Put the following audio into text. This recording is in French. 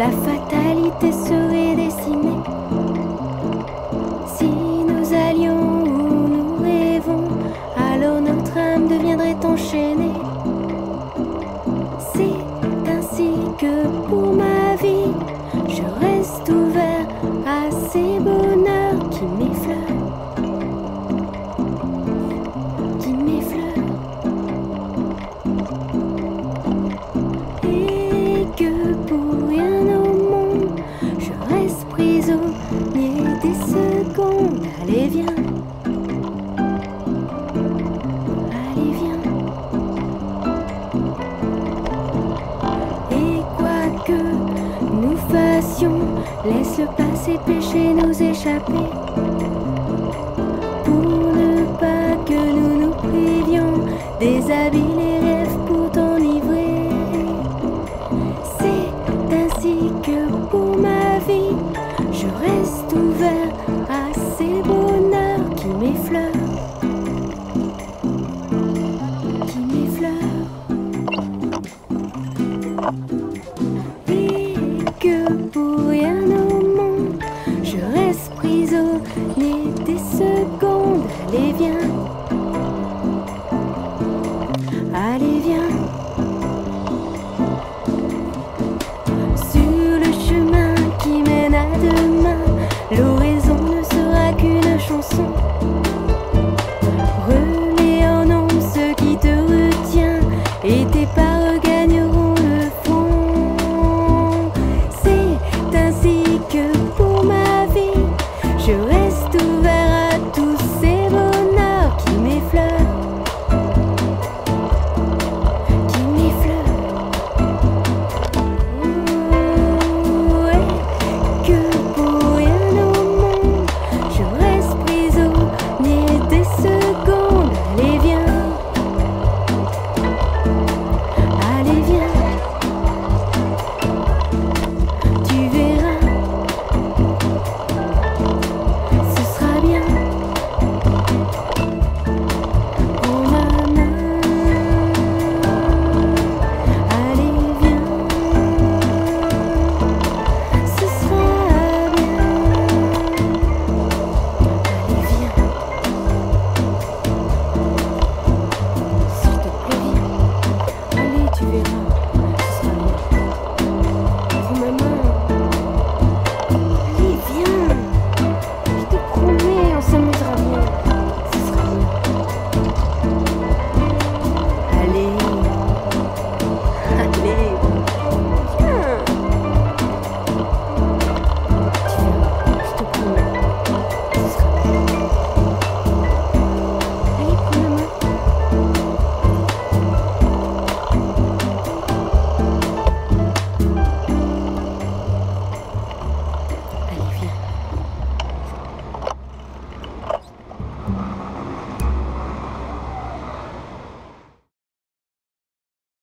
la fatalité serait décimée. Si nous allions où nous rêvons, alors notre âme deviendrait enchaînée. C'est ainsi que pour ma vie, je reste ouvert à ces bonheurs qui m'effleurent, qui m'effleurent. Et que pour rien au monde, je reste prisonnier des secondes. Allez viens, allez viens. Et quoi que nous fassions, laisse le passé péché nous échapper, pour ne pas que nous nous privions des habits les rêves pour t'enivrer. C'est ainsi que pour ma vie, je reste ouvert à ces bonheurs qui m'effleurent, qui m'effleurent. Et que pour rien au monde, je reste prisonnier des secondes. Allez viens, allez viens. Sur le chemin qui mène à demain, l'horizon ne sera qu'une chanson. Remets en ombre ce qui te retient et tes paroles